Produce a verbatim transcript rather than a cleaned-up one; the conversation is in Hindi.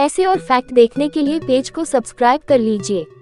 ऐसे और फैक्ट देखने के लिए पेज को सब्सक्राइब कर लीजिए।